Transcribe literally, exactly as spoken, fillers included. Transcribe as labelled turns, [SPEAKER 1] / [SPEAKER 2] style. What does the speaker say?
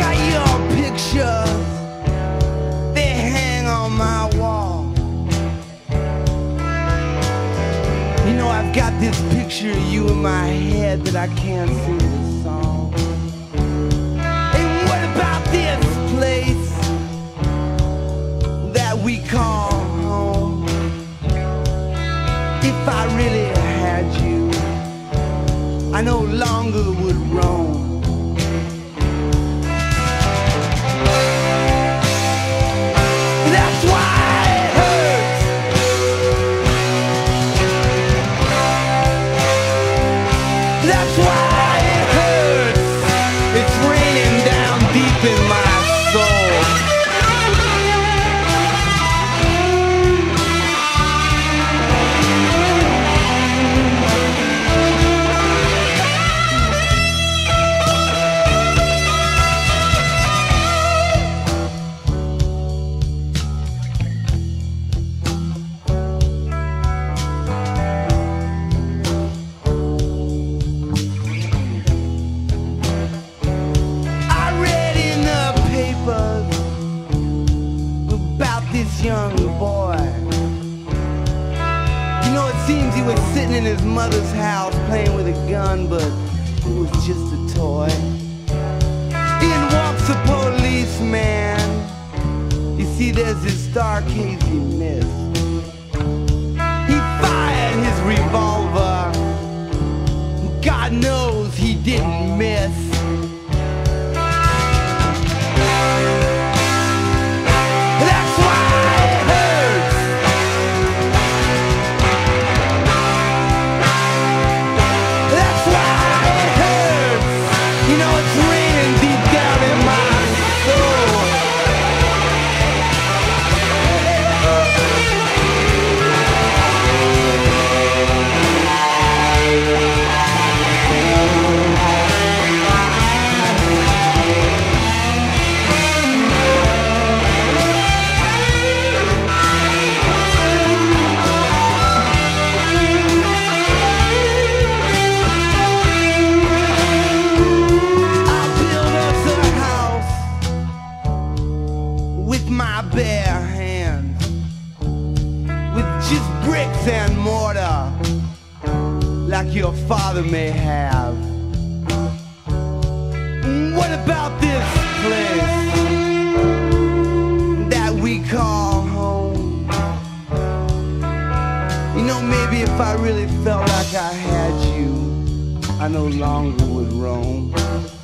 [SPEAKER 1] got your pictures, they hang on my wall. You know, I've got this picture of you in my head that I can't sing this song. And what about this place that we call home? If I really had you, I no longer would roam. That's why it hurts. That's why it hurts. It's raining down deep in my soul. This young boy, you know, it seems he was sitting in his mother's house playing with a gun, but it was just a toy. In walks a policeman. You see, there's this dark hazy mist. He fired his revolver. God knows he didn't miss. My bare hands, with just bricks and mortar, like your father may have. What about this place that we call home? You know, maybe if I really felt like I had you, I no longer would roam.